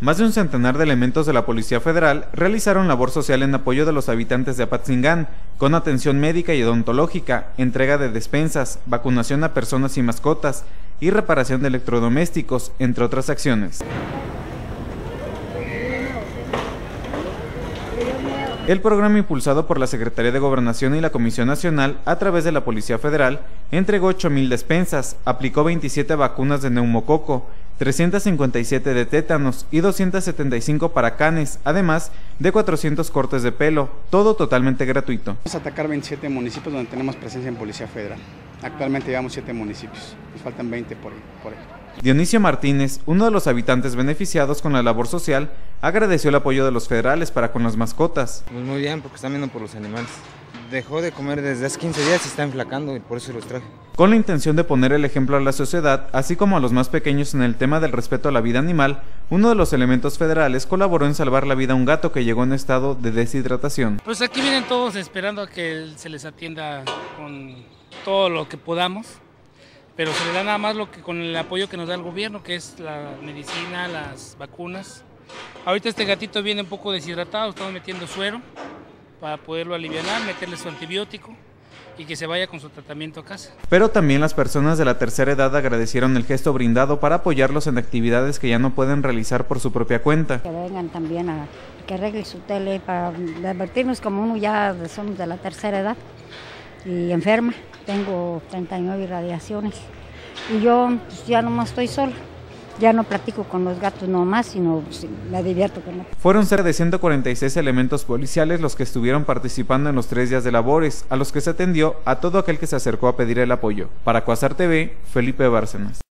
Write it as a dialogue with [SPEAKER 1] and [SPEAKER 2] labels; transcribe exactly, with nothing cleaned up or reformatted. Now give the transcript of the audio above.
[SPEAKER 1] Más de un centenar de elementos de la Policía Federal realizaron labor social en apoyo de los habitantes de Apatzingán, con atención médica y odontológica, entrega de despensas, vacunación a personas y mascotas y reparación de electrodomésticos, entre otras acciones. El programa, impulsado por la Secretaría de Gobernación y la Comisión Nacional a través de la Policía Federal, entregó ocho mil despensas, aplicó veintisiete vacunas de neumococo, trescientas cincuenta y siete de tétanos y doscientas setenta y cinco para canes, además de cuatrocientos cortes de pelo, todo totalmente gratuito.
[SPEAKER 2] Vamos a atacar veintisiete municipios donde tenemos presencia en Policía Federal. Actualmente llevamos siete municipios, nos faltan veinte por, por ahí.
[SPEAKER 1] Dionisio Martínez, uno de los habitantes beneficiados con la labor social, agradeció el apoyo de los federales para con las mascotas.
[SPEAKER 3] Pues muy bien, porque están viendo por los animales. Dejó de comer desde hace quince días y está enflacando y por eso los traje.
[SPEAKER 1] Con la intención de poner el ejemplo a la sociedad, así como a los más pequeños en el tema del respeto a la vida animal, uno de los elementos federales colaboró en salvar la vida a un gato que llegó en estado de deshidratación.
[SPEAKER 4] Pues aquí vienen todos esperando a que se les atienda con todo lo que podamos, pero se le da nada más lo que con el apoyo que nos da el gobierno, que es la medicina, las vacunas. Ahorita este gatito viene un poco deshidratado, estamos metiendo suero para poderlo aliviar, meterle su antibiótico y que se vaya con su tratamiento a casa.
[SPEAKER 1] Pero también las personas de la tercera edad agradecieron el gesto brindado para apoyarlos en actividades que ya no pueden realizar por su propia cuenta.
[SPEAKER 5] Que vengan también a que arreglen su tele para advertirnos, como uno ya somos de la tercera edad y enferma. Tengo treinta y nueve irradiaciones y yo pues, ya nomás estoy sola. Ya no platico con los gatos nomás, sino pues, me divierto con ellos.
[SPEAKER 1] Fueron cerca de ciento cuarenta y seis elementos policiales los que estuvieron participando en los tres días de labores, a los que se atendió a todo aquel que se acercó a pedir el apoyo. Para Cuasar T V, Felipe Bárcenas.